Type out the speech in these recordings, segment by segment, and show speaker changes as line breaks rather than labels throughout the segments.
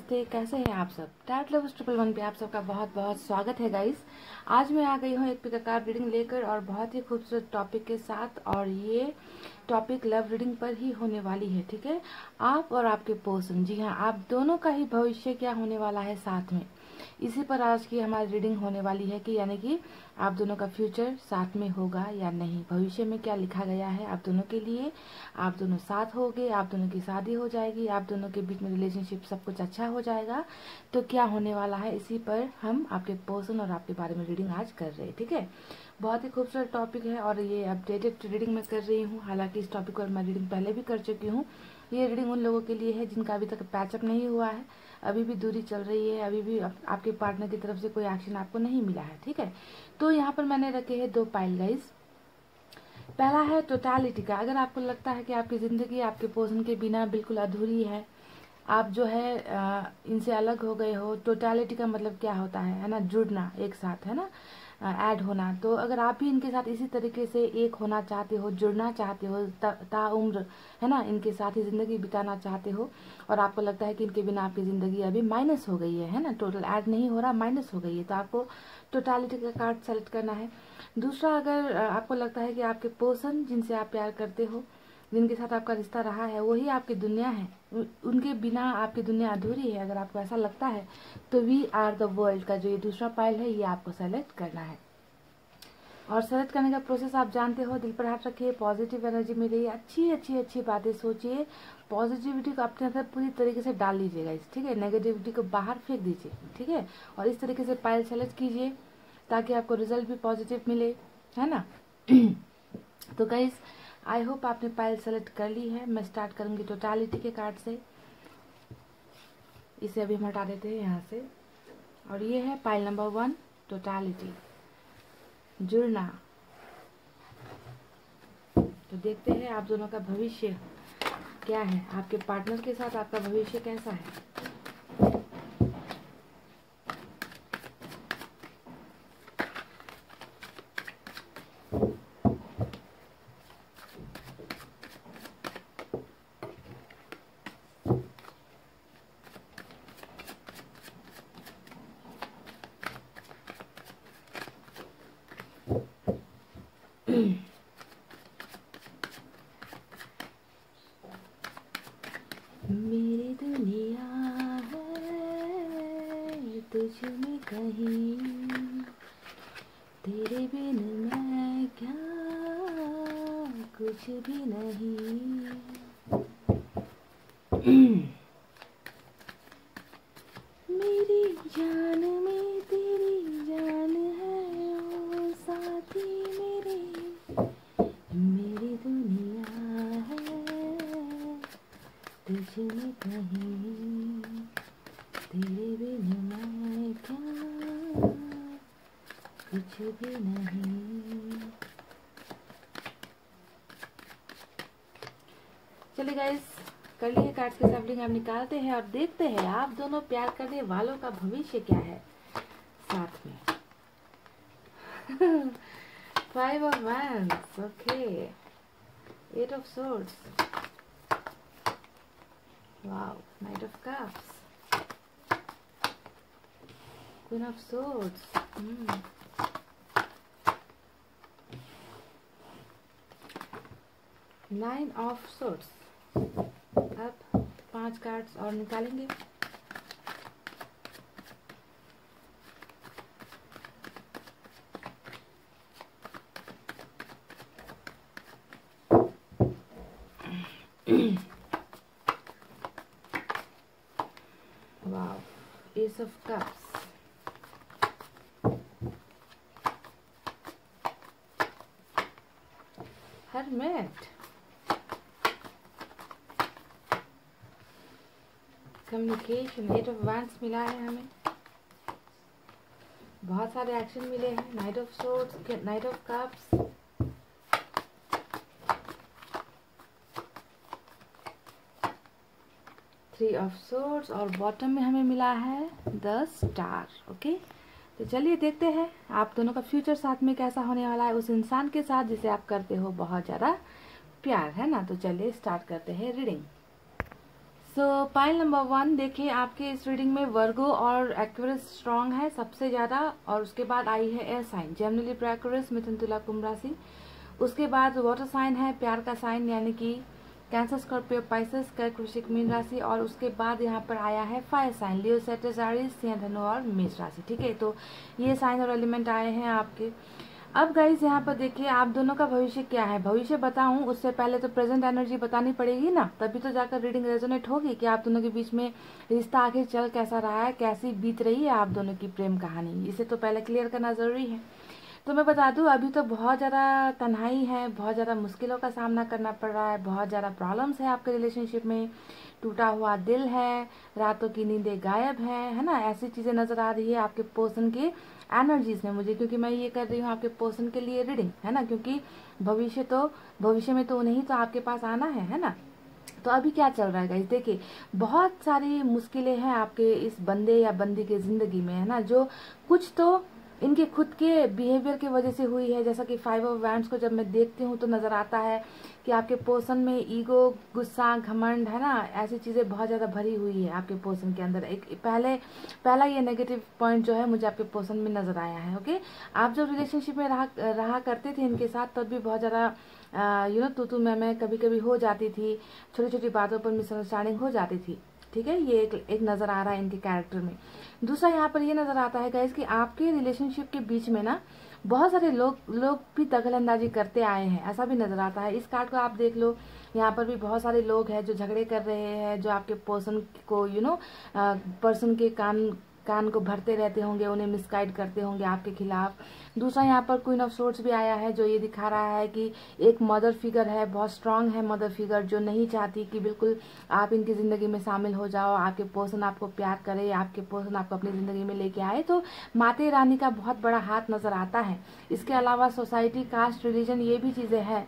नमस्ते, कैसे हैं आप सब। टैट लव 111 पे आप सबका बहुत बहुत स्वागत है गाइस। आज मैं आ गई हूँ एक पिक कार्ड रीडिंग लेकर और बहुत ही खूबसूरत टॉपिक के साथ, और ये टॉपिक लव रीडिंग पर ही होने वाली है। ठीक है, आप और आपके पर्सन, जी हाँ, आप दोनों का ही भविष्य क्या होने वाला है साथ में, इसी पर आज की हमारी रीडिंग होने वाली है कि यानी कि आप दोनों का फ्यूचर साथ में होगा या नहीं, भविष्य में क्या लिखा गया है आप दोनों के लिए। आप दोनों साथ होगे, आप दोनों की शादी हो जाएगी, आप दोनों के बीच में रिलेशनशिप सब कुछ अच्छा हो जाएगा, तो क्या होने वाला है, इसी पर हम आपके पर्सन और आपके बारे में रीडिंग आज कर रहे हैं। ठीक है, बहुत ही खूबसूरत टॉपिक है और ये अपडेटेड रीडिंग मैं कर रही हूँ। हालांकि इस टॉपिक पर मैं रीडिंग पहले भी कर चुकी हूँ। ये रीडिंग उन लोगों के लिए है जिनका अभी तक पैचअप नहीं हुआ है, अभी भी दूरी चल रही है, अभी भी आपके पार्टनर की तरफ से कोई एक्शन आपको नहीं मिला है। ठीक है, तो यहाँ पर मैंने रखे हैं 2 पाइल गाइस। पहला है टोटालिटी का। अगर आपको लगता है कि आपकी जिंदगी आपके पर्सन के बिना बिल्कुल अधूरी है, आप जो है इनसे अलग हो गए हो। टोटालिटी का मतलब क्या होता है ना, जुड़ना एक साथ, है ना, ऐड होना। तो अगर आप भी इनके साथ इसी तरीके से एक होना चाहते हो, जुड़ना चाहते हो, ताउम्र, है ना, इनके साथ ही जिंदगी बिताना चाहते हो, और आपको लगता है कि इनके बिना आपकी जिंदगी अभी माइनस हो गई है ना, टोटल ऐड नहीं हो रहा, माइनस हो गई है, तो आपको टोटालिटी का कार्ड सेलेक्ट करना है। दूसरा, अगर आपको लगता है कि आपके पर्सन जिनसे आप प्यार करते हो, जिनके साथ आपका रिश्ता रहा है, वही आपकी दुनिया है, उनके बिना आपकी दुनिया अधूरी है, अगर आपको ऐसा लगता है, तो वी आर द वर्ल्ड का जो ये दूसरा पाइल है, ये आपको सेलेक्ट करना है। और सेलेक्ट करने का प्रोसेस आप जानते हो। दिल पर हाथ रखिए, पॉजिटिव एनर्जी में रहिए, अच्छी अच्छी अच्छी बातें सोचिए, पॉजिटिविटी को अपने अंदर पूरी तरीके से डाल लीजिएगा। ठीक है, नेगेटिविटी को बाहर फेंक दीजिए। ठीक है, और इस तरीके से पाइल सेलेक्ट कीजिए ताकि आपको रिजल्ट भी पॉजिटिव मिले, है ना। तो गाइस, आई होप आपने पाइल सेलेक्ट कर ली है। मैं स्टार्ट करूंगी टोटालिटी के कार्ड से। इसे अभी हम हटा देते हैं यहाँ से, और ये है पाइल नंबर 1, टोटालिटी, जुड़ना। तो देखते हैं आप दोनों का भविष्य क्या है, आपके पार्टनर के साथ आपका भविष्य कैसा है। मेरी दुनिया है तुझ में कहीं, तेरे बिन मैं क्या, कुछ भी नहीं। मेरी जान में तेरी जान है, ओ साथी मेरे, मेरी दुनिया है तुझ में कहीं, तेरे बिन मैं क्या, कुछ भी नहीं। चलिए गाइस, कर लिए कार्ड्स के सैम्पलिंग आप निकालते हैं और देखते हैं आप दोनों प्यार करने वालों का भविष्य क्या है साथ में। 5 of Wands, okay, 8 of Swords, wow, Knight of Cups, Queen of Swords, 9 of Swords। अब 5 कार्ड्स और निकालेंगे। Wow, ace of cups, hermit, communication, 8 of wands मिला है हमें, बहुत सारे एक्शन मिले हैं। Knight of swords, knight of cups, three of swords, और बॉटम में हमें मिला है द स्टार। ओके, तो चलिए देखते हैं आप दोनों का फ्यूचर साथ में कैसा होने वाला है, उस इंसान के साथ जिसे आप करते हो बहुत ज़्यादा प्यार, है ना। तो चलिए स्टार्ट करते हैं रीडिंग। सो पाइल नंबर 1 देखिए, आपके इस रीडिंग में वर्गो और एक्वेरियस स्ट्रांग है सबसे ज्यादा, और उसके बाद आई है air sign Gemini Libra Aquarius Mithun Tula Kumbh राशि। उसके बाद वाटर साइन है प्यार का साइन यानी कि cancer Scorpio Pisces Kark Vrishchik mean राशि, और उसके बाद यहाँ पर आया है fire sign Leo Sagittarius Singh Dhanu और मेष राशि। ठीक है, तो ये साइन और एलिमेंट आए हैं आपके। अब गाइज यहाँ पर देखिए, आप दोनों का भविष्य क्या है। भविष्य बताऊं उससे पहले तो प्रेजेंट एनर्जी बतानी पड़ेगी ना, तभी तो जाकर रीडिंग रेजोनेट होगी कि आप दोनों के बीच में रिश्ता आखिर चल कैसा रहा है, कैसी बीत रही है आप दोनों की प्रेम कहानी। इसे तो पहले क्लियर करना जरूरी है। तो मैं बता दूं, अभी तो बहुत ज़्यादा तन्हाई है, बहुत ज़्यादा मुश्किलों का सामना करना पड़ रहा है, बहुत ज़्यादा प्रॉब्लम्स है आपके रिलेशनशिप में, टूटा हुआ दिल है, रातों की नींदें गायब है ना, ऐसी चीज़ें नज़र आ रही है आपके पर्सन के एनर्जीज में मुझे, क्योंकि मैं ये कर रही हूँ आपके पर्सन के लिए रीडिंग, है ना, क्योंकि भविष्य में तो उन्हें तो आपके पास आना है ना। तो अभी क्या चल रहा है गाइस, देखिए बहुत सारी मुश्किलें हैं आपके इस बंदे या बंदी के जिंदगी में, है ना, जो कुछ तो इनके खुद के बिहेवियर की वजह से हुई है। जैसा कि 5 ऑफ वैंड्स को जब मैं देखती हूँ तो नजर आता है कि आपके पर्सन में ईगो, गुस्सा, घमंड, है ना, ऐसी चीजें बहुत ज्यादा भरी हुई है आपके पर्सन के अंदर। एक पहला ये नेगेटिव पॉइंट जो है मुझे आपके पर्सन में नजर आया है। ओके, आप जब रिलेशनशिप में रहा करते थे इनके साथ, तब भी बहुत ज्यादा तू मैं कभी कभी हो जाती थी, छोटी छोटी बातों पर मिसअंडरस्टैंडिंग हो जाती थी। ठीक है, ये एक नजर आ रहा है इनके कैरेक्टर में। दूसरा यहाँ पर ये नजर आता है गाइस कि आपके रिलेशनशिप के बीच में ना बहुत सारे लोग भी दखलंदाजी करते आए हैं, ऐसा भी नजर आता है। इस कार्ड को आप देख लो, यहाँ पर भी बहुत सारे लोग हैं जो झगड़े कर रहे हैं, जो आपके पर्सन को पर्सन के कान को भरते रहते होंगे, उन्हें मिसगाइड करते होंगे आपके खिलाफ। दूसरा यहाँ पर क्वीन ऑफ सोर्ड्स भी आया है, जो ये दिखा रहा है कि एक मदर फिगर है, बहुत स्ट्रांग है मदर फिगर, जो नहीं चाहती कि बिल्कुल आप इनकी जिंदगी में शामिल हो जाओ, आपके पर्सन आपको प्यार करे, आपके पर्सन आपको अपनी जिंदगी में लेके आए। तो माते रानी का बहुत बड़ा हाथ नजर आता है। इसके अलावा सोसाइटी, कास्ट, रिलीजन, ये भी चीजें हैं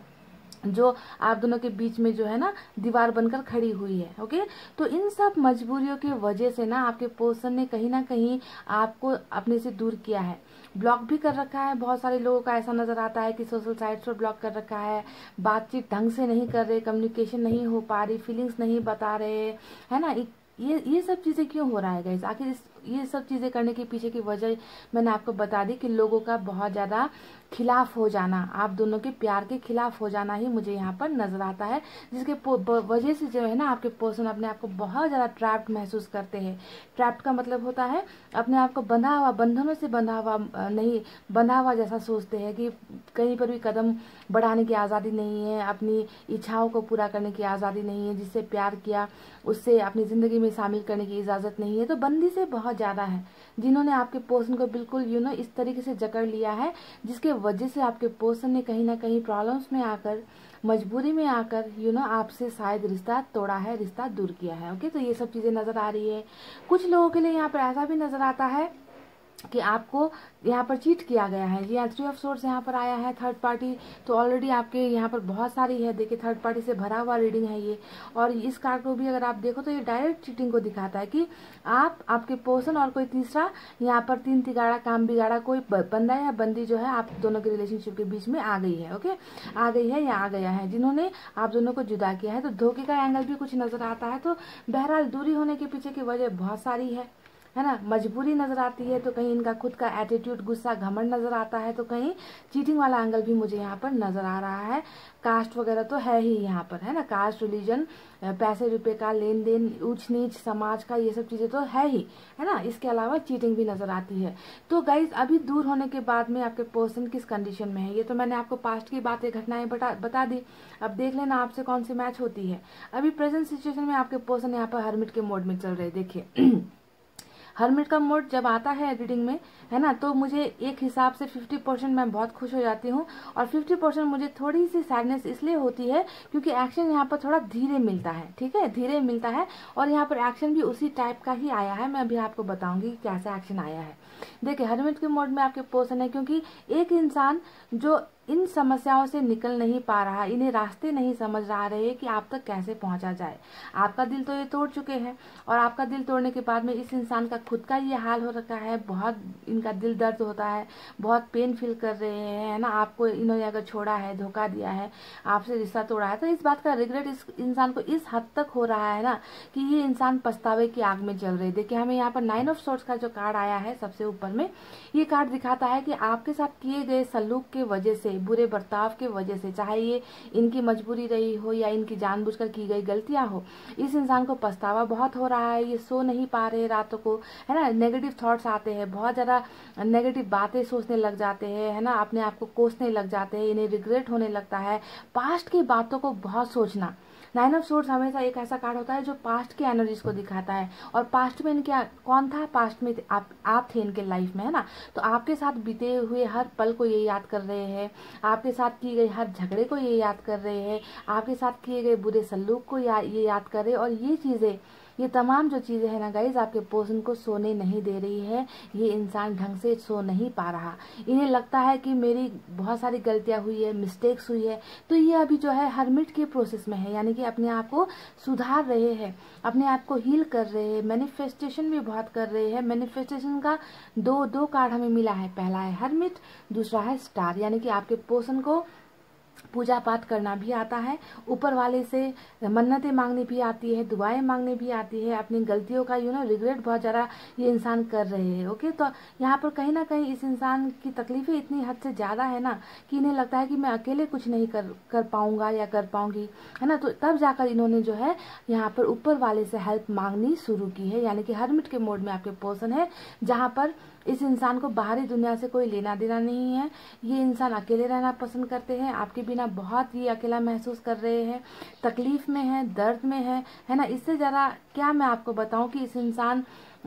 जो आप दोनों के बीच में जो है ना दीवार बनकर खड़ी हुई है। ओके, तो इन सब मजबूरियों की वजह से ना आपके पर्सन ने कहीं ना कहीं आपको अपने से दूर किया है, ब्लॉक भी कर रखा है। बहुत सारे लोगों का ऐसा नजर आता है कि सोशल साइट्स पर ब्लॉक कर रखा है, बातचीत ढंग से नहीं कर रहे, कम्युनिकेशन नहीं हो पा रही, फीलिंग्स नहीं बता रहे, है ना। ये सब चीजें क्यों हो रहा है गाइस, आखिर ये सब चीजें करने के पीछे की वजह मैंने आपको बता दी कि लोगों का बहुत ज्यादा खिलाफ हो जाना, आप दोनों के प्यार के खिलाफ हो जाना ही मुझे यहाँ पर नजर आता है, जिसके वजह से जो है ना आपके पर्सन अपने आप को बहुत ज्यादा ट्रैप्ड महसूस करते हैं। ट्रैप्ड का मतलब होता है अपने आप को बंधा हुआ, बंधनों से बंधा हुआ नहीं, बंधा हुआ जैसा सोचते हैं कि कहीं पर भी कदम बढ़ाने की आजादी नहीं है, अपनी इच्छाओं को पूरा करने की आजादी नहीं है, जिससे प्यार किया उससे अपनी जिंदगी में शामिल करने की इजाजत नहीं है। तो बंदी से बहुत ज्यादा है जिन्होंने आपके पर्सन को बिल्कुल इस तरीके से जकड़ लिया है, जिसके वजह से आपके पर्सन ने कहीं ना कहीं प्रॉब्लम्स में आकर, मजबूरी में आकर आपसे शायद रिश्ता तोड़ा है, रिश्ता दूर किया है। ओके, तो ये सब चीजें नजर आ रही है। कुछ लोगों के लिए यहाँ पर ऐसा भी नजर आता है कि आपको यहाँ पर चीट किया गया है। यहाँ 3 ऑफ सोर्ड्स यहाँ पर आया है, थर्ड पार्टी तो ऑलरेडी आपके यहाँ पर बहुत सारी है। देखिए थर्ड पार्टी से भरा हुआ रीडिंग है ये, और इस कार्ड को भी अगर आप देखो तो ये डायरेक्ट चीटिंग को दिखाता है कि आपके पर्सन और कोई तीसरा यहाँ पर 3 तिगाड़ा काम बिगाड़ा कोई बंदा या बंदी जो है आप दोनों के रिलेशनशिप के बीच में आ गई है। ओके, आ गई है या आ गया है, जिन्होंने आप दोनों को जुदा किया है। तो धोखे का एंगल भी कुछ नजर आता है। तो बहरहाल दूरी होने के पीछे की वजह बहुत सारी है ना, मजबूरी नजर आती है, तो कहीं इनका खुद का एटीट्यूड, गुस्सा, घमंड नजर आता है, तो कहीं चीटिंग वाला एंगल भी मुझे यहाँ पर नजर आ रहा है। कास्ट वगैरह तो है ही यहाँ पर, है ना, कास्ट, रिलीजन, पैसे रुपए का लेन देन, ऊंच नीच समाज का, ये सब चीजें तो है ही, है ना। इसके अलावा चीटिंग भी नजर आती है। तो गाइज अभी दूर होने के बाद में आपके पर्सन किस कंडीशन में है, ये तो मैंने आपको पास्ट की बातें, घटनाएं बता दी। अब देख लेना आपसे कौन सी मैच होती है। अभी प्रेजेंट सिचुएशन में आपके पर्सन यहाँ पर हर्मिट के मोड में चल रहे, देखिए हर्मिट का मोड जब आता है रीडिंग में, है ना, तो मुझे एक हिसाब से 50% मैं बहुत खुश हो जाती हूँ, और 50% मुझे थोड़ी सी सैडनेस इसलिए होती है क्योंकि एक्शन यहाँ पर थोड़ा धीरे मिलता है। ठीक है, धीरे मिलता है, और यहाँ पर एक्शन भी उसी टाइप का ही आया है। मैं अभी आपको बताऊंगी कैसा एक्शन आया है। देखिए हर्मिट के मोड में आपके पर्सन है, क्योंकि एक इंसान जो इन समस्याओं से निकल नहीं पा रहा, इन्हें रास्ते नहीं समझ रहा रहे कि आप तक कैसे पहुंचा जाए। आपका दिल तो ये तोड़ चुके हैं, और आपका दिल तोड़ने के बाद में इस इंसान का खुद का ये हाल हो रखा है, बहुत इनका दिल दर्द होता है, बहुत पेन फील कर रहे हैं, है ना। आपको इन्होंने अगर छोड़ा है, धोखा दिया है, आपसे रिश्ता तोड़ा है, तो इस बात का रिग्रेट इस इंसान को इस हद तक हो रहा है ना कि ये इंसान पछतावे की आग में जल रहे। देखिए हमें यहाँ पर 9 ऑफ सोर्ड्स का जो कार्ड आया है सबसे ऊपर में, ये कार्ड दिखाता है कि आपके साथ किए गए सलूक के वजह से, बुरे बर्ताव के वजह से, चाहे ये इनकी मजबूरी रही हो या इनकी जानबूझकर की गई गलतियां हो, इस इंसान को पछतावा बहुत हो रहा है। ये सो नहीं पा रहे रातों को, है ना। नेगेटिव थॉट्स आते हैं, बहुत ज्यादा नेगेटिव बातें सोचने लग जाते हैं, है ना। अपने आप को कोसने लग जाते हैं, इन्हें रिग्रेट होने लगता है, पास्ट की बातों को बहुत सोचना। 9 ऑफ सोर्ड्स हमेशा एक ऐसा कार्ड होता है जो पास्ट की एनर्जीज को दिखाता है, और पास्ट में इनके कौन था, पास्ट में आप थे इनके लाइफ में, है ना। तो आपके साथ बीते हुए हर पल को ये याद कर रहे हैं, आपके साथ की गई हर झगड़े को ये याद कर रहे हैं, आपके साथ किए गए बुरे सलूक को ये याद कर रहे हैं। और ये चीजें, ये तमाम जो चीजें है ना गाइज, आपके पर्सन को सोने नहीं दे रही है। ये इंसान ढंग से सो नहीं पा रहा, इन्हें लगता है कि मेरी बहुत सारी गलतियां हुई है, मिस्टेक्स हुई है। तो ये अभी जो है हर्मिट के प्रोसेस में है, यानी कि अपने आप को सुधार रहे हैं, अपने आप को हील कर रहे हैं, मैनिफेस्टेशन भी बहुत कर रहे हैं। मैनिफेस्टेशन का दो कार्ड हमें मिला है, पहला है हर्मिट, दूसरा है स्टार, यानी कि आपके पर्सन को पूजा पाठ करना भी आता है, ऊपर वाले से मन्नतें मांगनी भी आती है, दुआएं मांगने भी आती है, अपनी गलतियों का रिग्रेट बहुत ज़्यादा ये इंसान कर रहे हैं। ओके, तो यहाँ पर कहीं ना कहीं इस इंसान की तकलीफें इतनी हद से ज़्यादा है ना कि इन्हें लगता है कि मैं अकेले कुछ नहीं कर पाऊंगा या कर पाऊंगी, है ना। तो तब जाकर इन्होंने जो है यहाँ पर ऊपर वाले से हेल्प मांगनी शुरू की है, यानी कि हर्मिट के मोड में आपके पर्सन है, जहाँ पर इस इंसान को बाहरी दुनिया से कोई लेना देना नहीं है। ये इंसान अकेले रहना पसंद करते हैं, आपके बिना बहुत ही अकेला महसूस कर रहे हैं, तकलीफ में है, दर्द में है ना। इससे ज़्यादा क्या मैं आपको बताऊं कि इस इंसान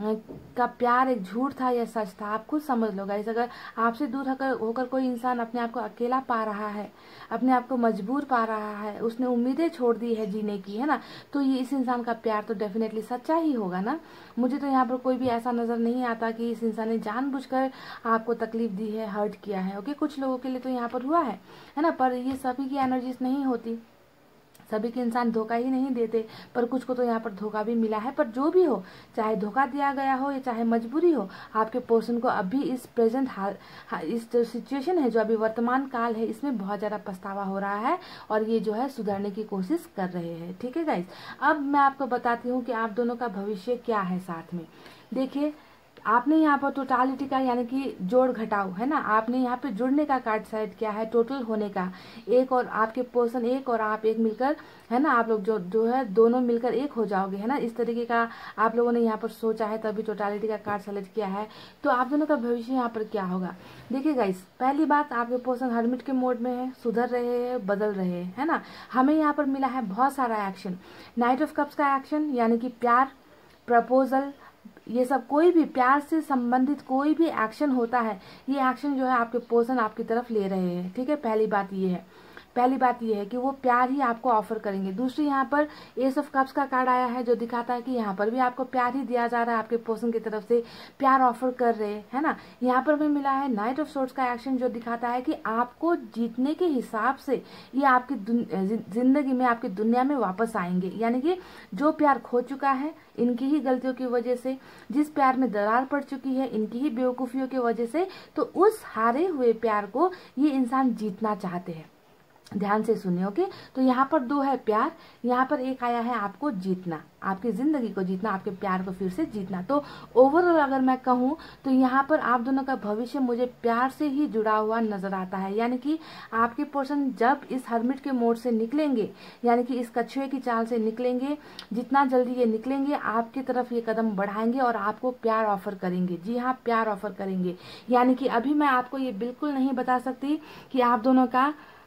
का प्यार एक झूठ था या सच था, आप खुद समझ लो गाइस। अगर आपसे दूर होकर कोई इंसान अपने आप को अकेला पा रहा है, अपने आप को मजबूर पा रहा है, उसने उम्मीदें छोड़ दी है जीने की, है ना, तो ये इस इंसान का प्यार तो डेफिनेटली सच्चा ही होगा ना। मुझे तो यहाँ पर कोई भी ऐसा नजर नहीं आता कि इस इंसान ने जानबूझकर आपको तकलीफ दी है, हर्ट किया है। ओके, कुछ लोगों के लिए तो यहाँ पर हुआ है ना, पर ये सभी की एनर्जीज नहीं होती, सभी के इंसान धोखा ही नहीं देते, पर कुछ को तो यहाँ पर धोखा भी मिला है। पर जो भी हो, चाहे धोखा दिया गया हो या चाहे मजबूरी हो, आपके पर्सन को अभी इस प्रेजेंट इस जो सिचुएशन है, जो अभी वर्तमान काल है, इसमें बहुत ज्यादा पछतावा हो रहा है, और ये जो है सुधरने की कोशिश कर रहे हैं। ठीक है गाइस, अब मैं आपको बताती हूँ कि आप दोनों का भविष्य क्या है साथ में। देखिए, आपने यहाँ पर टोटालिटी का, यानी कि जोड़ घटाव, है ना, आपने यहाँ पे जुड़ने का कार्ड सेलेक्ट किया है, टोटल होने का। एक और आपके पर्सन एक और आप एक मिलकर, है ना, आप लोग जो है दोनों मिलकर एक हो जाओगे, है ना, इस तरीके का आप लोगों ने यहाँ पर सोचा है, तभी टोटालिटी का कार्ड सेलेक्ट किया है। तो आप दोनों का भविष्य यहाँ पर क्या होगा। देखिए गाइस, पहली बात, आपके पर्सन हर्मिट के मोड में है, सुधर रहे हैं, बदल रहे हैं, है ना। हमें यहाँ पर मिला है बहुत सारा एक्शन, नाइट ऑफ कप्स का एक्शन, यानी कि प्यार, प्रपोजल, ये सब कोई भी प्यार से संबंधित कोई भी एक्शन होता है, ये एक्शन जो है आपके पर्सन आपकी तरफ ले रहे हैं। ठीक है, पहली बात ये है कि वो प्यार ही आपको ऑफर करेंगे। दूसरी, यहाँ पर एस ऑफ कप्स का कार्ड आया है, जो दिखाता है कि यहाँ पर भी आपको प्यार ही दिया जा रहा है, आपके पर्सन की तरफ से प्यार ऑफर कर रहे हैं, है ना। यहाँ पर भी मिला है नाइट ऑफ सोर्ड्स का एक्शन, जो दिखाता है कि आपको जीतने के हिसाब से ये आपकी जिंदगी में, आपकी दुनिया में वापस आएंगे। यानी कि जो प्यार खो चुका है इनकी ही गलतियों की वजह से, जिस प्यार में दरार पड़ चुकी है इनकी ही बेवकूफियों की वजह से, तो उस हारे हुए प्यार को ये इंसान जीतना चाहते हैं। ध्यान से सुनिए। ओके, तो यहाँ पर दो है प्यार, यहाँ पर एक आया है आपको जीतना, आपकी जिंदगी को जीतना, आपके प्यार को फिर से जीतना। तो ओवरऑल अगर मैं कहूँ तो यहाँ पर आप दोनों का भविष्य मुझे प्यार से ही जुड़ा हुआ नजर आता है। यानी कि आपके पर्सन जब इस हर्मिट के मोड से निकलेंगे, यानी कि इस कछुए की चाल से निकलेंगे, जितना जल्दी ये निकलेंगे आपकी तरफ ये कदम बढ़ाएंगे और आपको प्यार ऑफर करेंगे। जी हाँ, प्यार ऑफर करेंगे। यानी कि अभी मैं आपको ये बिल्कुल नहीं बता सकती कि आप दोनों का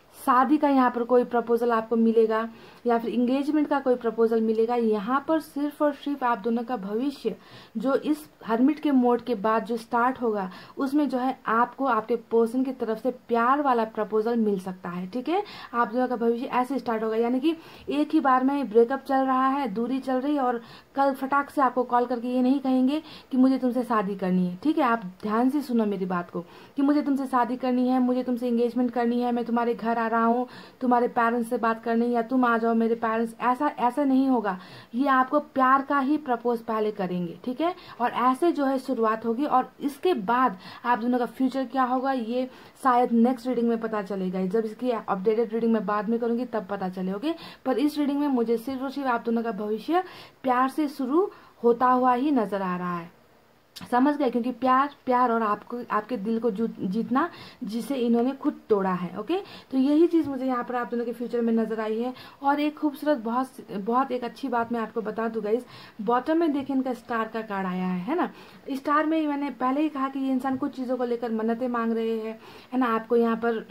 शादी का यहाँ पर कोई प्रपोजल आपको मिलेगा या फिर इंगेजमेंट का कोई प्रपोजल मिलेगा। यहाँ पर सिर्फ और सिर्फ आप दोनों का भविष्य जो इस हर्मिट के मोड के बाद जो स्टार्ट होगा उसमें जो है आपको आपके पर्सन की तरफ से प्यार वाला प्रपोजल मिल सकता है। ठीक है, आप दोनों का भविष्य ऐसे स्टार्ट होगा, यानी कि एक ही बार में ब्रेकअप चल रहा है, दूरी चल रही है और कल फटाक से आपको कॉल करके ये नहीं कहेंगे कि मुझे तुमसे शादी करनी है। ठीक है, आप ध्यान से सुनो मेरी बात को कि मुझे तुमसे शादी करनी है, मुझे तुमसे एंगेजमेंट करनी है, मैं तुम्हारे घर आ रहा हूँ तुम्हारे पेरेंट्स से बात करने, या तुम आ जाओ मेरे पेरेंट्स, ऐसा नहीं होगा। ये आपको प्यार का ही प्रपोज पहले करेंगे। ठीक है, और ऐसे जो है शुरुआत होगी और इसके बाद आप दोनों का फ्यूचर क्या होगा ये शायद नेक्स्ट रीडिंग में पता चलेगा। जब इसकी अपडेटेड रीडिंग में बाद में करूंगी तब पता चलेगा। पर इस रीडिंग में मुझे सिर्फ और सिर्फ आप दोनों का भविष्य प्यार से शुरू होता हुआ ही नजर आ रहा है। समझ गए, क्योंकि प्यार और आपको आपके दिल को जीतना जिसे इन्होंने खुद तोड़ा है। ओके, तो यही चीज मुझे यहाँ पर आप दोनों के फ्यूचर में नजर आई है। और एक खूबसूरत बहुत एक अच्छी बात मैं आपको बता दूं गाइस, बॉटम में देखिए इनका स्टार का कार्ड आया है ना। स्टार में मैंने पहले ही कहा कि ये इंसान कुछ चीजों को लेकर मन्नतें मांग रहे हैं, है ना। आपको यहाँ पर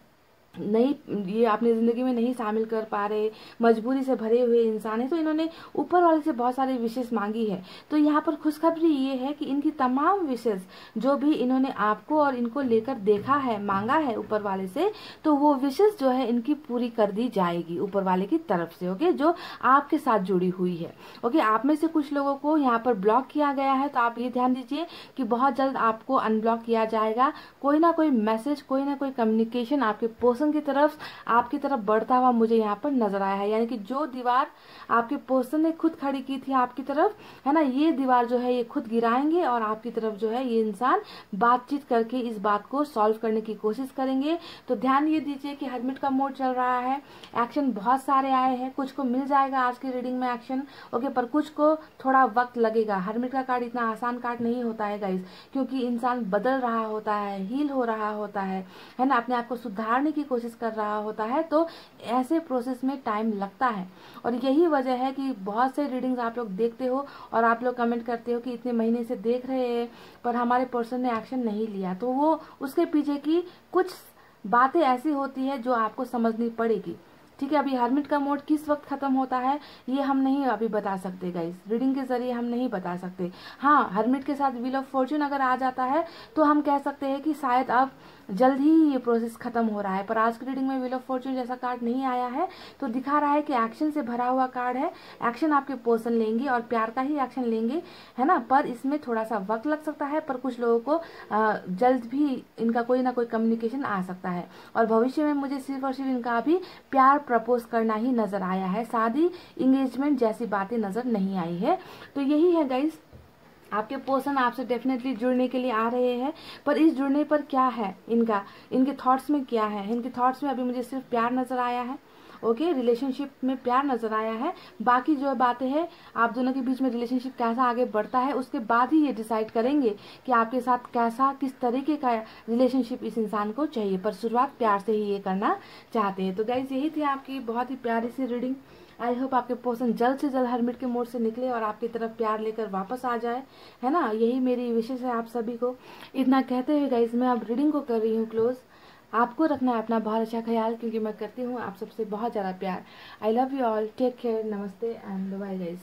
नहीं, ये अपनी जिंदगी में नहीं शामिल कर पा रहे, मजबूरी से भरे हुए इंसान है, तो इन्होंने ऊपर वाले से बहुत सारी विशेष मांगी है। तो यहाँ पर खुशखबरी ये है कि इनकी तमाम विशेष जो भी इन्होंने आपको और इनको लेकर देखा है, मांगा है ऊपर वाले से, तो वो विशेष जो है इनकी पूरी कर दी जाएगी ऊपर वाले की तरफ से। ओके, जो आपके साथ जुड़ी हुई है। ओके, आप में से कुछ लोगों को यहाँ पर ब्लॉक किया गया है, तो आप ये ध्यान दीजिए कि बहुत जल्द आपको अनब्लॉक किया जाएगा। कोई ना कोई मैसेज, कोई ना कोई कम्युनिकेशन आपके पर्सन की तरफ आपकी तरफ बढ़ता हुआ मुझे यहाँ पर नजर आया है। यानी कि जो दीवार आपके पर्सन ने खुद खड़ी की थी आपकी तरफ, है ना, ये दीवार जो है ये खुद गिराएंगे और आपकी तरफ जो है ये इंसान बातचीत करके इस बात को सॉल्व करने की कोशिश करेंगे। तो ध्यान ये दीजिए कि हर्मिट का मोड चल रहा है, एक्शन बहुत सारे आए हैं, कुछ को मिल जाएगा आज की रीडिंग में एक्शन। ओके, पर कुछ को थोड़ा वक्त लगेगा। हर्मिट का कार्ड इतना आसान कार्ड नहीं होता है गाइस, क्योंकि इंसान बदल रहा होता है, हील हो रहा होता है ना, अपने आप को सुधारने की कोशिश कर रहा होता है। तो ऐसे प्रोसेस में टाइम लगता है और यही वजह है कि बहुत से रीडिंग्स आप लोग देखते हो और आप लोग कमेंट करते हो कि इतने महीने से देख रहे हैं पर हमारे पर्सन ने एक्शन नहीं लिया। तो वो उसके पीछे की कुछ बातें ऐसी होती है जो आपको समझनी पड़ेगी। ठीक है, अभी हर्मिट का मोड किस वक्त खत्म होता है ये हम नहीं अभी बता सकते गाइस, रीडिंग के जरिए हम नहीं बता सकते। हाँ, हर्मिट के साथ व्हील ऑफ फॉर्च्यून अगर आ जाता है तो हम कह सकते हैं कि शायद अब जल्द ही ये प्रोसेस खत्म हो रहा है। पर आज की रीडिंग में व्हील ऑफ फॉर्च्यून जैसा कार्ड नहीं आया है, तो दिखा रहा है कि एक्शन से भरा हुआ कार्ड है। एक्शन आपके पर्सन लेंगे और प्यार का ही एक्शन लेंगे, है ना। पर इसमें थोड़ा सा वक्त लग सकता है, पर कुछ लोगों को जल्द भी इनका कोई ना कोई कम्युनिकेशन आ सकता है। और भविष्य में मुझे सिर्फ और सिर्फ इनका अभी प्यार प्रपोज करना ही नजर आया है, शादी इंगेजमेंट जैसी बातें नजर नहीं आई है। तो यही है गाइस, आपके पर्सन आपसे डेफिनेटली जुड़ने के लिए आ रहे हैं। पर इस जुड़ने पर क्या है इनके थॉट्स में क्या है, इनके थॉट्स में अभी मुझे सिर्फ प्यार नजर आया है। ओके, रिलेशनशिप में प्यार नजर आया है। बाकी जो बातें हैं आप दोनों के बीच में रिलेशनशिप कैसा आगे बढ़ता है उसके बाद ही ये डिसाइड करेंगे कि आपके साथ कैसा किस तरीके का रिलेशनशिप इस इंसान को चाहिए। पर शुरुआत प्यार से ही ये करना चाहते हैं। तो गाइस, यही थी आपकी बहुत ही प्यारी सी रीडिंग। आई होप आपके पर्सन जल्द से जल्द हर्मिट के मोड से निकले और आपकी तरफ प्यार लेकर वापस आ जाए, है ना। यही मेरी विशेष है आप सभी को। इतना कहते हुए गाइस मैं अब रीडिंग को कर रही हूँ क्लोज। आपको रखना है अपना बहुत अच्छा ख्याल, क्योंकि मैं करती हूँ आप सबसे बहुत ज़्यादा प्यार। I love you all, take care, नमस्ते and bye guys.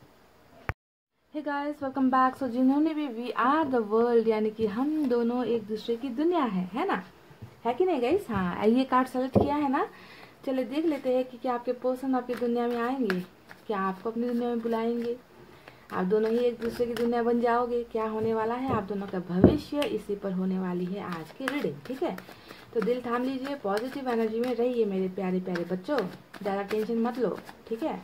Hey guys, welcome back. So जिन्होंने भी वी आर द वर्ल्ड यानी कि हम दोनों एक दूसरे की दुनिया है ना, है कि नहीं गाइस। हाँ, ये कार्ड सेलेक्ट किया है ना। चलिए देख लेते हैं कि क्या आपके पर्सन आपकी दुनिया में आएंगे, क्या आपको अपनी दुनिया में बुलाएंगे, आप दोनों ही एक दूसरे की दुनिया बन जाओगे। क्या होने वाला है आप दोनों का भविष्य, इसी पर होने वाली है आज की रीडिंग। ठीक है, तो दिल थाम लीजिए, पॉजिटिव एनर्जी में रहिए मेरे प्यारे प्यारे बच्चों, ज़्यादा टेंशन मत लो। ठीक है,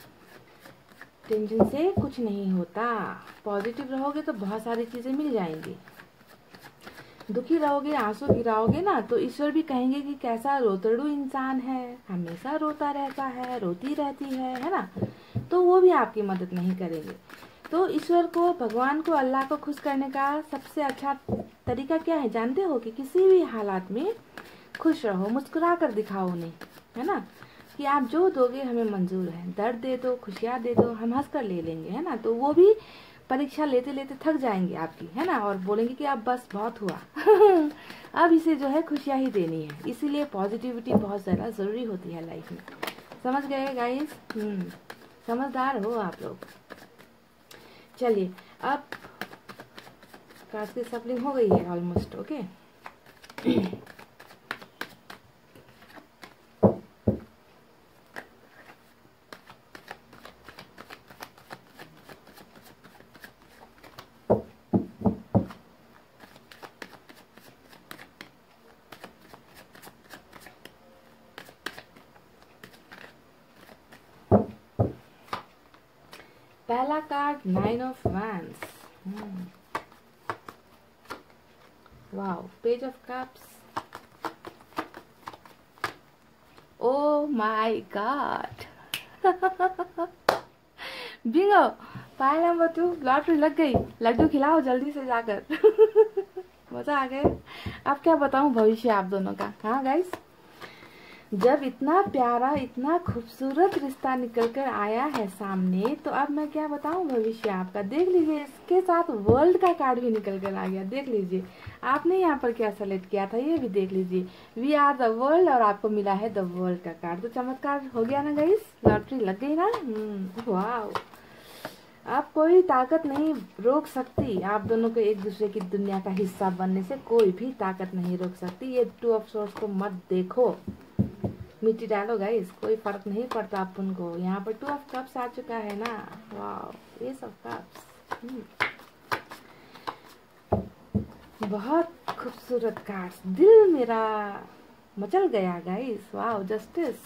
टेंशन से कुछ नहीं होता, पॉजिटिव रहोगे तो बहुत सारी चीज़ें मिल जाएंगी। दुखी रहोगे, आंसू गिराओगे ना, तो ईश्वर भी कहेंगे कि कैसा रोतड़ू इंसान है, हमेशा रोता रहता है, रोती रहती है ना। तो वो भी आपकी मदद नहीं करेंगे। तो ईश्वर को, भगवान को, अल्लाह को खुश करने का सबसे अच्छा तरीका क्या है जानते हो? कि किसी भी हालात में खुश रहो, मुस्कुरा कर दिखाओ उन्हें, है ना, कि आप जो दोगे हमें मंजूर है। दर्द दे दो, खुशियाँ दे दो, हम हंस कर ले लेंगे, है ना। तो वो भी परीक्षा लेते लेते थक जाएंगे आपकी, है ना, और बोलेंगे कि अब बस बहुत हुआ। अब इसे जो है खुशियाँ ही देनी है, इसीलिए पॉजिटिविटी बहुत ज़्यादा ज़रूरी होती है लाइफ में। समझ गए गाइस? समझदार हो आप लोग। चलिए, अब कार्ड्स की सफलिंग हो गई है ऑलमोस्ट। ओके, पहला card 9 of wands. Wow, page of cups. Oh my god, bingo, pile number 2, lottery लग गई। लड्डू खिलाओ जल्दी से जाकर। मजा आ गया। अब क्या बताऊं भविष्य आप दोनों का। हाँ गाइस, जब इतना प्यारा, इतना खूबसूरत रिश्ता निकल कर आया है सामने, तो अब मैं क्या बताऊं भविष्य आपका। देख लीजिए, इसके साथ वर्ल्ड का कार्ड भी निकल कर आ गया। देख लीजिए, आपने यहाँ पर क्या सेलेक्ट किया था, ये भी देख लीजिए, वी आर द वर्ल्ड, और आपको मिला है द वर्ल्ड का कार्ड। तो चमत्कार हो गया ना गाइस, लॉटरी लग गई ना। वाह, अब कोई ताकत नहीं रोक सकती आप दोनों को एक दूसरे की दुनिया का हिस्सा बनने से। कोई भी ताकत नहीं रोक सकती। ये 2 ऑफ सोर्स को मत देखो, मिट्टी डालो गाइस, कोई फर्क नहीं पड़ता अपन को। यहाँ पर 2 ऑफ कप्स आ चुका है ना। वाह, एस ऑफ कप्स, बहुत खूबसूरत कार्ड्स। दिल मेरा मचल गया गाइस। वाह, जस्टिस।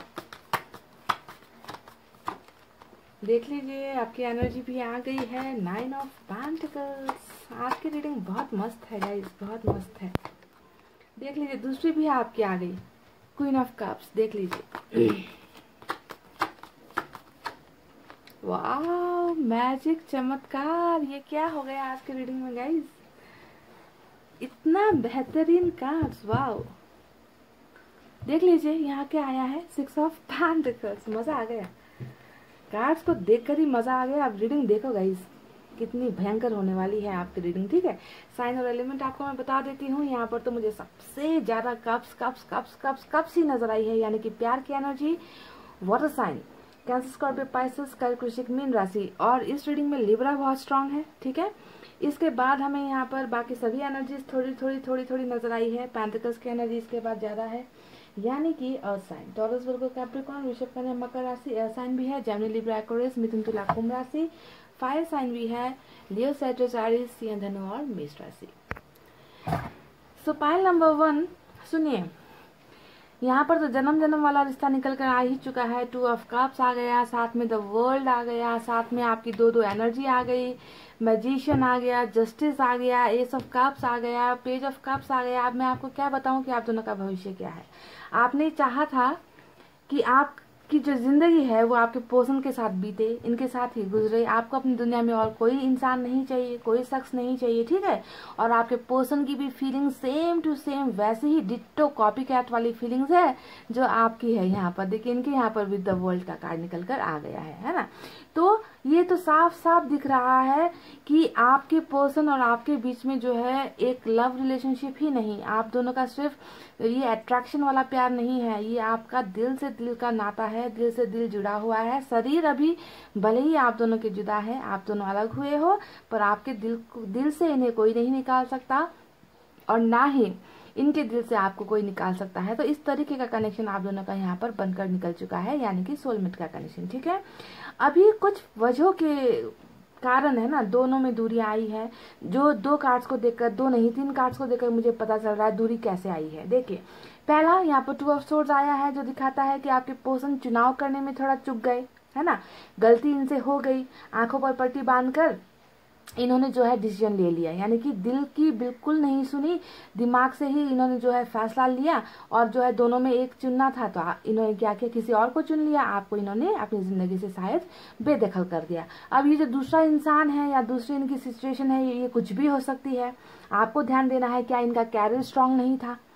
देख लीजिए, आपकी एनर्जी भी आ गई है। 9 ऑफ पेंटिकल्स। आज की रीडिंग बहुत मस्त है गाइस, बहुत मस्त है। देख लीजिए, दूसरी भी आपकी आ गई, क्वीन ऑफ कप्स। देख लीजिए, वाह, मैजिक, चमत्कार। ये क्या हो गया आज की रीडिंग में गाइस, इतना बेहतरीन कार्ड्स। वाह, देख लीजिए, यहाँ क्या आया है, 6 ऑफ पेंटिकल्स। मजा आ गया, कार्ड्स को देखकर ही मजा आ गया। अब रीडिंग देखो गाइस, कितनी भयंकर होने वाली है आपकी रीडिंग। ठीक है, साइन और एलिमेंट आपको मैं बता देती हूँ। यहाँ पर तो मुझे सबसे ज्यादा cups cups cups cups cups ही नजर आई है, यानी कि प्यार की energy. Water sign, Cancer, Scorpio, Pisces, Kark, Vrishchik, mean राशि, और इस रीडिंग में लिब्रा बहुत स्ट्रांग है। ठीक है, इसके बाद हमें यहाँ पर बाकी सभी एनर्जीज थोड़ी थोड़ी थोड़ी थोड़ी नजर आई है। पेंटिकल्स की एनर्जी इसके बाद ज्यादा है, यानी कि earth sign, Taurus, Virgo, Capricorn, Vrishabh, Kanya, मकर राशि, एयर साइन भी है, Gemini, Libra, Aquarius, Mithun, Tula, Kumbh राशि, फायर साइन भी है, लियो, सैजिटेरियस, सिंह, धनु और मेष राशि। सो पाइल नंबर 1, सुनिए, यहाँ पर तो जन्म जन्म वाला रिश्ता निकल कर आ ही चुका है। 2 ऑफ कप्स आ गया, साथ में द वर्ल्ड आ गया, साथ में आपकी दो एनर्जी आ गई, मैजिशियन आ गया, जस्टिस आ गया, एस ऑफ कप्स आ गया, पेज ऑफ कप्स आ गया। अब मैं आपको क्या बताऊं कि आप दोनों का भविष्य क्या है। आपने चाहा था कि आपकी जो जिंदगी है वो आपके पर्सन के साथ बीते, इनके साथ ही गुजरे। आपको अपनी दुनिया में और कोई इंसान नहीं चाहिए, कोई शख्स नहीं चाहिए। ठीक है, और आपके पर्सन की भी फीलिंग सेम टू सेम वैसे ही डिट्टो कॉपी कैट वाली फीलिंग्स है जो आपकी है। यहाँ पर देखिए, इनके यहाँ पर भी द वर्ल्ड का कार्ड निकल कर आ गया है ना। तो ये तो साफ साफ दिख रहा है कि आपके पर्सन और आपके बीच में जो है एक लव रिलेशनशिप ही नहीं, आप दोनों का सिर्फ ये अट्रैक्शन वाला प्यार नहीं है, ये आपका दिल से दिल का नाता है, दिल से दिल जुड़ा हुआ है। शरीर अभी भले ही आप दोनों के जुदा है, आप दोनों अलग हुए हो, पर आपके दिल से इन्हें कोई नहीं निकाल सकता और ना ही इनके दिल से आपको कोई निकाल सकता है। तो इस तरीके का कनेक्शन आप दोनों का यहाँ पर बनकर निकल चुका है, यानी कि सोलमेट का कनेक्शन। ठीक है, अभी कुछ वजहों के कारण है ना, दोनों में दूरी आई है। जो 2 कार्ड्स को देखकर, 2 नहीं 3 कार्ड्स को देखकर मुझे पता चल रहा है दूरी कैसे आई है। देखिए, पहला यहाँ पर 2 ऑफ सोर्ड्स आया है, जो दिखाता है कि आपके पर्सन चुनाव करने में थोड़ा चूक गए, है ना, गलती इनसे हो गई। आंखों पर पट्टी बांधकर इन्होंने जो है डिसीजन ले लिया, यानी कि दिल की बिल्कुल नहीं सुनी, दिमाग से ही इन्होंने जो है फैसला लिया, और जो है दोनों में एक चुनना था तो इन्होंने क्या किया, किसी और को चुन लिया। आपको इन्होंने अपनी जिंदगी से शायद बेदखल कर दिया। अब ये जो दूसरा इंसान है या दूसरी इनकी सिचुएशन है, ये कुछ भी हो सकती है। आपको ध्यान देना है, क्या इनका कैरियर स्ट्रांग नहीं था,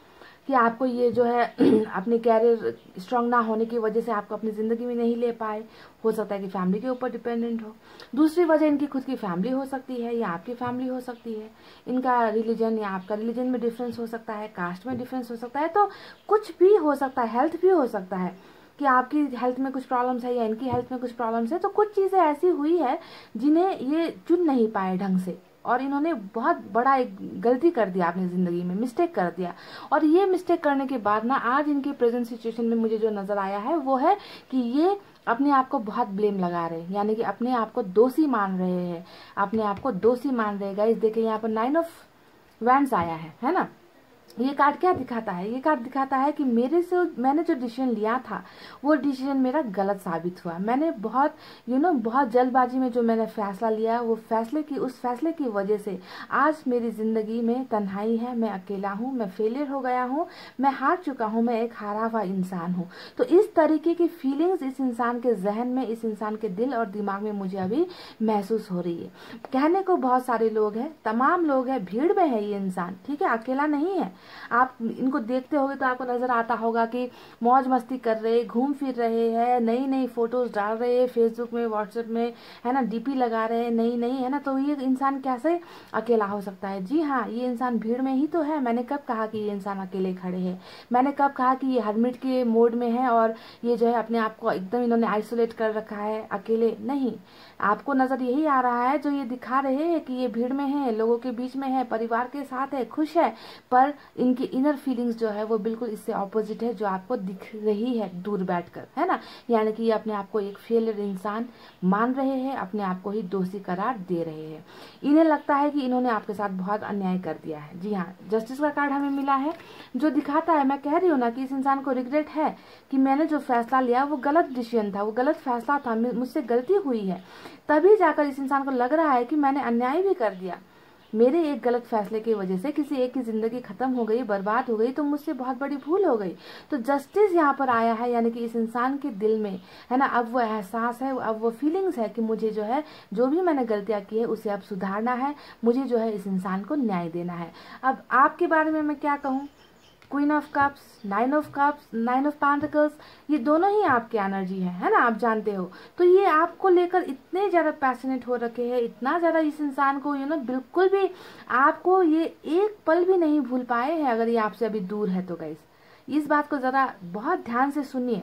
कि आपको ये जो है अपने कैरियर स्ट्रांग ना होने की वजह से आपको अपनी ज़िंदगी में नहीं ले पाए। हो सकता है कि फैमिली के ऊपर डिपेंडेंट हो। दूसरी वजह इनकी खुद की फैमिली हो सकती है या आपकी फैमिली हो सकती है। इनका रिलीजन या आपका रिलीजन में डिफरेंस हो सकता है, कास्ट में डिफरेंस हो सकता है, तो कुछ भी हो सकता है। हेल्थ भी हो सकता है कि आपकी हेल्थ में कुछ प्रॉब्लम्स है या इनकी हेल्थ में कुछ प्रॉब्लम्स है। तो कुछ चीज़ें ऐसी हुई है जिन्हें ये चुन नहीं पाए ढंग से, और इन्होंने बहुत बड़ा एक गलती कर दिया अपनी ज़िंदगी में, मिस्टेक कर दिया। और ये मिस्टेक करने के बाद ना आज इनकी प्रेजेंट सिचुएशन में मुझे जो नज़र आया है वो है कि ये अपने आप को बहुत ब्लेम लगा रहे हैं, यानी कि अपने आप को दोषी मान रहे हैं, अपने आप को दोषी मान रहे हैं। गाइस देखिए यहाँ पर 9 ऑफ वैंड्स आया है ना। ये कार्ड क्या दिखाता है? ये कार्ड दिखाता है कि मैंने जो डिसीजन लिया था वो डिसीजन मेरा गलत साबित हुआ। मैंने बहुत बहुत जल्दबाजी में जो मैंने फैसला लिया, वो उस फैसले की वजह से आज मेरी जिंदगी में तन्हाई है, मैं अकेला हूँ, मैं फेलियर हो गया हूँ, मैं हार चुका हूँ, मैं एक हारा हुआ इंसान हूँ। तो इस तरीके की फीलिंग्स इस इंसान के जहन में, इस इंसान के दिल और दिमाग में मुझे अभी महसूस हो रही है। कहने को बहुत सारे लोग हैं, तमाम लोग हैं, भीड़ में है ये इंसान, ठीक है, अकेला नहीं है। आप इनको देखते होगे तो आपको नजर आता होगा कि मौज मस्ती कर रहे, घूम फिर रहे हैं, नई नई फोटोज डाल रहे हैं फेसबुक में, व्हाट्सएप में, है ना, डीपी लगा रहे हैं नई नई, है ना। तो ये इंसान कैसे अकेला हो सकता है? जी हाँ, ये इंसान भीड़ में ही तो है। मैंने कब कहा कि ये इंसान अकेले खड़े हैं? मैंने कब कहा कि ये हर्मिट के मोड में है और ये जो है अपने आप को एकदम इन्होंने आइसोलेट कर रखा है? अकेले नहीं, आपको नजर यही आ रहा है जो ये दिखा रहे हैं कि ये भीड़ में है, लोगों के बीच में है, परिवार के साथ है, खुश है, पर इनकी इनर फीलिंग्स जो है वो बिल्कुल इससे ऑपोजिट है जो आपको दिख रही है दूर बैठकर, है ना। यानी कि ये अपने आप को एक फेलियर इंसान मान रहे हैं, अपने आप को ही दोषी करार दे रहे हैं। इन्हें लगता है कि इन्होंने आपके साथ बहुत अन्याय कर दिया है। जी हाँ, जस्टिस का कार्ड हमें मिला है जो दिखाता है, मैं कह रही हूँ ना कि इस इंसान को रिग्रेट है कि मैंने जो फैसला लिया वो गलत डिसीजन था, वो गलत फैसला था, मुझसे गलती हुई है। तभी जाकर इस इंसान को लग रहा है कि मैंने अन्याय भी कर दिया, मेरे एक गलत फैसले की वजह से किसी एक की जिंदगी खत्म हो गई, बर्बाद हो गई, तो मुझसे बहुत बड़ी भूल हो गई। तो जस्टिस यहाँ पर आया है, यानी कि इस इंसान के दिल में, है ना, अब वो एहसास है, अब वो फीलिंग्स है कि मुझे जो है, जो भी मैंने गलतियां की है उसे अब सुधारना है, मुझे जो है इस इंसान को न्याय देना है। अब आपके बारे में मैं क्या कहूँ? Queen of cups, 9 of cups, 9 of pentacles, ये दोनों ही आपकी एनर्जी है ना, आप जानते हो। तो ये आपको लेकर इतने ज्यादा पैशनेट हो रखे हैं, इतना ज्यादा इस इंसान को बिल्कुल भी आपको ये एक पल भी नहीं भूल पाए हैं। अगर ये आपसे अभी दूर है तो गाइस इस बात को जरा बहुत ध्यान से सुनिए।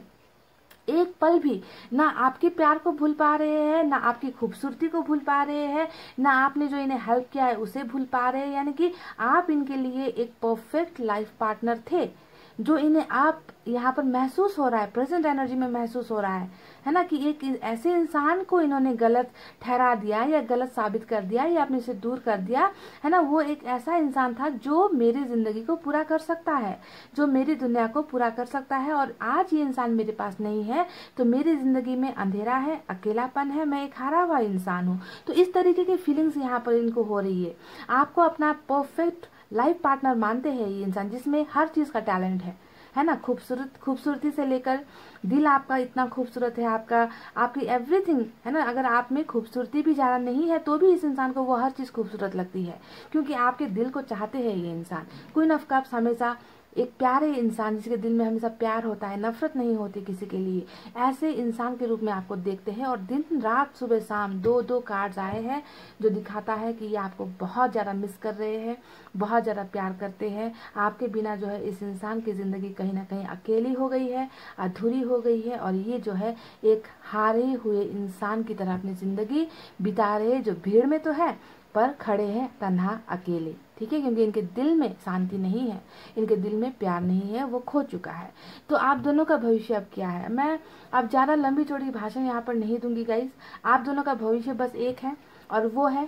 एक पल भी ना आपके प्यार को भूल पा रहे हैं, ना आपकी खूबसूरती को भूल पा रहे हैं, ना आपने जो इन्हें हेल्प किया है उसे भूल पा रहे हैं। यानी कि आप इनके लिए एक परफेक्ट लाइफ पार्टनर थे, जो इन्हें आप यहाँ पर महसूस हो रहा है, प्रेजेंट एनर्जी में महसूस हो रहा है ना, कि एक ऐसे इंसान को इन्होंने गलत ठहरा दिया या गलत साबित कर दिया या अपने से दूर कर दिया, है ना। वो एक ऐसा इंसान था जो मेरी जिंदगी को पूरा कर सकता है, जो मेरी दुनिया को पूरा कर सकता है, और आज ये इंसान मेरे पास नहीं है तो मेरी जिंदगी में अंधेरा है, अकेलापन है, मैं एक हारा हुआ इंसान हूँ। तो इस तरीके की फीलिंग्स यहाँ पर इनको हो रही है। आपको अपना परफेक्ट लाइफ पार्टनर मानते हैं ये इंसान, जिसमें हर चीज का टैलेंट है ना, खूबसूरती से लेकर दिल आपका इतना खूबसूरत है, आपकी एवरीथिंग, है ना। अगर आप में खूबसूरती भी ज्यादा नहीं है तो भी इस इंसान को वो हर चीज खूबसूरत लगती है, क्योंकि आपके दिल को चाहते हैं ये इंसान। क्वीन ऑफ कप्स हमेशा एक प्यारे इंसान, जिसके दिल में हमेशा प्यार होता है, नफरत नहीं होती किसी के लिए, ऐसे इंसान के रूप में आपको देखते हैं। और दिन रात सुबह शाम दो कार्ड्स आए हैं जो दिखाता है कि ये आपको बहुत ज़्यादा मिस कर रहे हैं, बहुत ज़्यादा प्यार करते हैं। आपके बिना जो है इस इंसान की ज़िंदगी कहीं ना कहीं अकेली हो गई है, अधूरी हो गई है, और ये जो है एक हारे हुए इंसान की तरह अपनी ज़िंदगी बिता रहे, जो भीड़ में तो है पर खड़े हैं तन्हा अकेले, ठीक है, क्योंकि इनके दिल में शांति नहीं है, इनके दिल में प्यार नहीं है, वो खो चुका है। तो आप दोनों का भविष्य अब क्या है? मैं अब ज्यादा लंबी चौड़ी भाषण यहाँ पर नहीं दूंगी गाइस। आप दोनों का भविष्य बस एक है, और वो है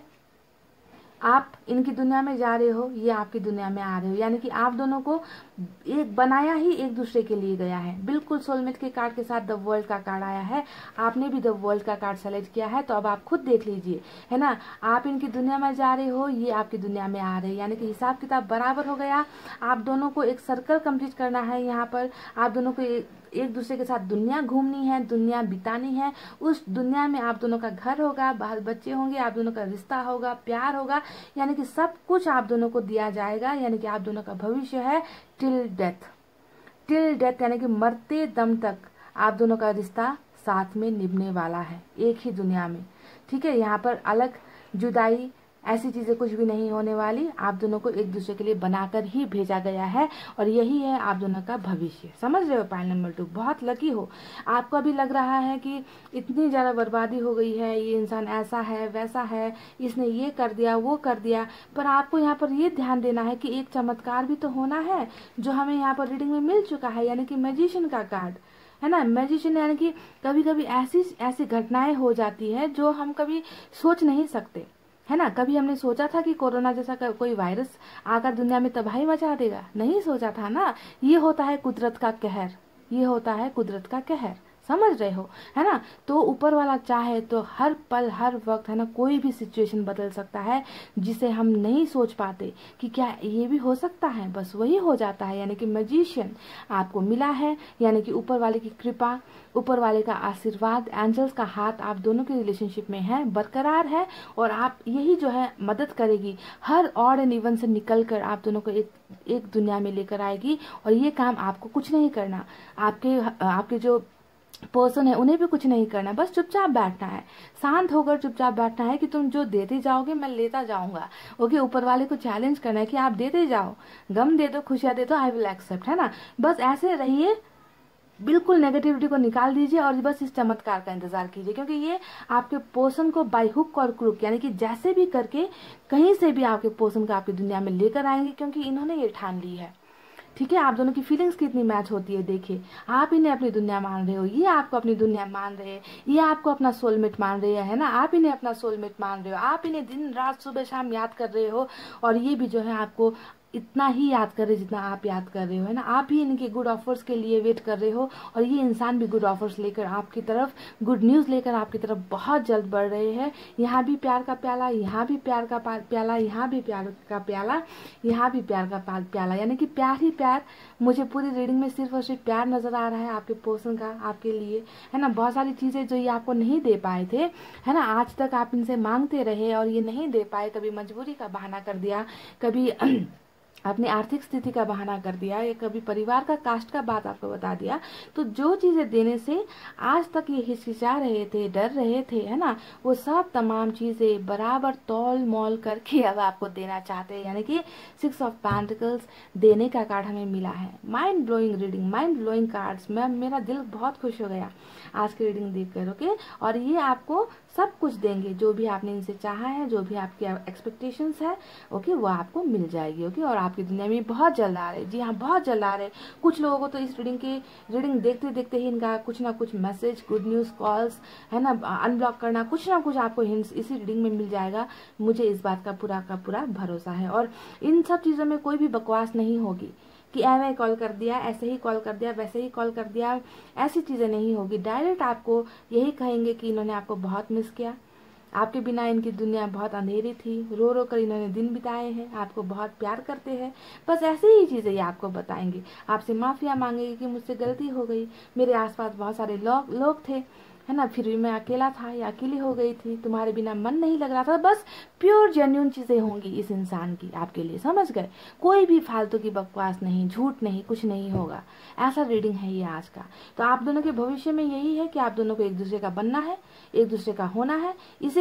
आप इनकी दुनिया में जा रहे हो, ये आपकी दुनिया में आ रहे हो। यानी कि आप दोनों को एक बनाया ही एक दूसरे के लिए गया है। बिल्कुल सोलमेट के कार्ड के साथ द वर्ल्ड का कार्ड आया है, आपने भी द वर्ल्ड का कार्ड सेलेक्ट किया है। तो अब आप खुद देख लीजिए, है ना, आप इनकी दुनिया में जा रहे हो, ये आपकी दुनिया में आ रहे हैं। यानी कि हिसाब किताब बराबर हो गया। आप दोनों को एक सर्कल कंप्लीट करना है यहाँ पर, आप दोनों को एक दूसरे के साथ दुनिया घूमनी है, दुनिया बितानी है। उस दुनिया में आप दोनों का घर होगा, बाल बच्चे होंगे, आप दोनों का रिश्ता होगा, प्यार होगा, यानी कि सब कुछ आप दोनों को दिया जाएगा। यानी कि आप दोनों का भविष्य है टिल डेथ, टिल डेथ, यानी कि मरते दम तक आप दोनों का रिश्ता साथ में निभने वाला है एक ही दुनिया में। ठीक है, यहाँ पर अलग जुदाई ऐसी चीजें कुछ भी नहीं होने वाली। आप दोनों को एक दूसरे के लिए बनाकर ही भेजा गया है और यही है आप दोनों का भविष्य। समझ रहे हो पाइल नंबर 2? बहुत लकी हो। आपको अभी लग रहा है कि इतनी ज्यादा बर्बादी हो गई है, ये इंसान ऐसा है वैसा है, इसने ये कर दिया वो कर दिया, पर आपको यहाँ पर ये ध्यान देना है कि एक चमत्कार भी तो होना है जो हमें यहाँ पर रीडिंग में मिल चुका है, यानी कि मैजिशियन का कार्ड है ना। मैजिशियन यानी कि कभी कभी ऐसी ऐसी घटनाएं हो जाती है जो हम कभी सोच नहीं सकते, है ना। कभी हमने सोचा था कि कोरोना जैसा कोई वायरस आकर दुनिया में तबाही मचा देगा? नहीं सोचा था ना। ये होता है कुदरत का कहर, ये होता है कुदरत का कहर। समझ रहे हो, है ना। तो ऊपर वाला चाहे तो हर पल हर वक्त, है ना, कोई भी सिचुएशन बदल सकता है जिसे हम नहीं सोच पाते कि क्या ये भी हो सकता है, बस वही हो जाता है। यानी कि मैजिशियन आपको मिला है, यानी कि ऊपर वाले की कृपा, ऊपर वाले का आशीर्वाद, एंजल्स का हाथ आप दोनों के रिलेशनशिप में है, बरकरार है। और आप यही जो है मदद करेगी, हर ऑड एंड इवन से निकल कर आप दोनों को एक दुनिया में लेकर आएगी। और ये काम आपको कुछ नहीं करना, आपके जो पर्सन है उन्हें भी कुछ नहीं करना, बस चुपचाप बैठना है, शांत होकर चुपचाप बैठना है कि तुम जो देते जाओगे मैं लेता जाऊंगा। ओके, ऊपर वाले को चैलेंज करना है कि आप देते जाओ, गम दे दो, खुशियां दे दो, आई विल एक्सेप्ट, है ना। बस ऐसे रहिए, बिल्कुल नेगेटिविटी को निकाल दीजिए और बस इस चमत्कार का इंतजार कीजिए, क्योंकि ये आपके पर्सन को बाय हुक और क्रुक, यानी कि जैसे भी करके कहीं से भी आपके पर्सन को आपकी दुनिया में लेकर आएंगे, क्योंकि इन्होंने ये ठान ली है। ठीक है, आप दोनों की फीलिंग्स कितनी मैच होती है देखिए। आप इन्हें अपनी दुनिया मान रहे हो, ये आपको अपनी दुनिया मान रहे हैं, ये आपको अपना सोलमेट मान रहे है ना, आप इन्हें अपना सोलमेट मान रहे हो, आप इन्हें दिन रात सुबह शाम याद कर रहे हो और ये भी जो है आपको इतना ही याद कर रहे जितना आप याद कर रहे हो, है ना। आप भी इनके गुड ऑफर्स के लिए वेट कर रहे हो और ये इंसान भी गुड ऑफर्स लेकर आपकी तरफ, गुड न्यूज लेकर आपकी तरफ बहुत जल्द बढ़ रहे हैं। यहाँ भी प्यार का प्याला, यहाँ भी प्यार का प्याला, यहाँ भी प्यार का प्याला, यहाँ भी प्यार का प्याला, यानी कि प्यार ही प्यार। मुझे पूरी रीडिंग में सिर्फ और सिर्फ प्यार नजर आ रहा है आपके पर्सन का आपके लिए, है ना। बहुत सारी चीजें जो ये आपको नहीं दे पाए थे, है ना, आज तक आप इनसे मांगते रहे और ये नहीं दे पाए, कभी मजबूरी का बहाना कर दिया, कभी अपनी आर्थिक स्थिति का बहाना कर दिया, या कभी परिवार का कास्ट का बात आपको बता दिया। तो जो चीजें देने से आज तक ये हिचकिचा रहे थे, डर रहे थे, है ना, वो सब तमाम चीजें बराबर तौल मोल करके अब आपको देना चाहते हैं। यानी कि 6 ऑफ पेंटिकल्स देने का कार्ड हमें मिला है। Mind blowing reading, mind blowing cards. मेरा दिल बहुत खुश हो गया आज की रीडिंग देखकर। ओके, और ये आपको सब कुछ देंगे जो भी आपने इनसे चाहा है, जो भी आपकी एक्सपेक्टेशंस है, ओके, वो आपको मिल जाएगी। ओके, और आपकी दुनिया में बहुत जल्द आ रहे, जी हाँ बहुत जल्द आ रहे। कुछ लोगों को तो इस रीडिंग देखते देखते ही इनका कुछ ना कुछ मैसेज, गुड न्यूज, कॉल्स, है ना, अनब्लॉक करना, कुछ ना कुछ आपको हिंट्स इसी रीडिंग में मिल जाएगा। मुझे इस बात का पूरा भरोसा है। और इन सब चीजों में कोई भी बकवास नहीं होगी कि ऐसे कॉल कर दिया, ऐसे ही कॉल कर दिया, वैसे ही कॉल कर दिया, ऐसी चीजें नहीं होगी। डायरेक्ट आपको यही कहेंगे कि इन्होंने आपको बहुत मिस किया, आपके बिना इनकी दुनिया बहुत अंधेरी थी, रो रो कर इन्होंने दिन बिताए हैं, आपको बहुत प्यार करते हैं। बस ऐसी ही चीजें ये आपको बताएंगे, आपसे माफिया मांगेंगे कि मुझसे गलती हो गई, मेरे आसपास बहुत सारे लोग थे, है ना, फिर भी मैं अकेला था या अकेली हो गई थी, तुम्हारे बिना मन नहीं लग रहा था। बस प्योर जेन्युइन चीजें होंगी इस इंसान की आपके लिए, समझ गए। कोई भी फालतू की बकवास नहीं, झूठ नहीं, कुछ नहीं होगा। ऐसा रीडिंग है ये आज का। तो आप दोनों के भविष्य में यही है कि आप दोनों को एक दूसरे का बनना है, एक दूसरे का होना है।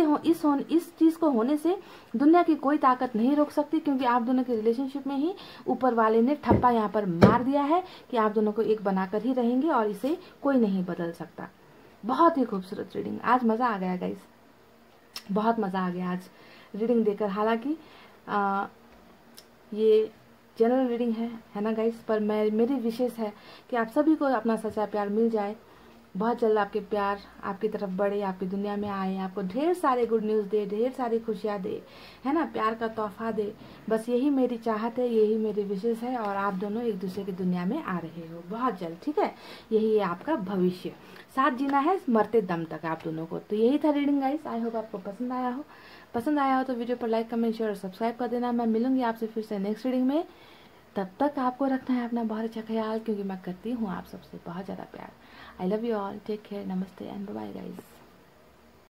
इस चीज को होने से दुनिया की कोई ताकत नहीं रोक सकती, क्योंकि आप दोनों के रिलेशनशिप में ही ऊपर वाले ने ठप्पा यहाँ पर मार दिया है कि आप दोनों को एक बनाकर ही रहेंगे और इसे कोई नहीं बदल सकता। बहुत ही खूबसूरत रीडिंग, आज मजा आ गया गाइस, बहुत मजा आ गया आज रीडिंग देकर। हालांकि ये जनरल रीडिंग है ना गाइस, पर मेरी विशेष है कि आप सभी को अपना सच्चा प्यार मिल जाए, बहुत जल्द आपके प्यार आपकी तरफ बढ़े, आपकी दुनिया में आए, आपको ढेर सारे गुड न्यूज दे, ढेर सारी खुशियां दे, है ना, प्यार का तोहफा दे। बस यही मेरी चाहत है, यही मेरी विशेष है। और आप दोनों एक दूसरे की दुनिया में आ रहे हो बहुत जल्द, ठीक है। यही है आपका भविष्य, साथ जीना है मरते दम तक आप दोनों को। तो यही था रीडिंग गाइस, आई होप आपको पसंद आया हो तो वीडियो पर लाइक, कमेंट, शेयर और सब्सक्राइब कर देना। मैं मिलूंगी आपसे फिर से नेक्स्ट रीडिंग में। तब तक आपको रखना है अपना बहुत अच्छा ख्याल, क्योंकि मैं करती हूँ आप सबसे बहुत ज़्यादा प्यार। I love you all, take care, नमस्ते एंड बाय बाय गाइज।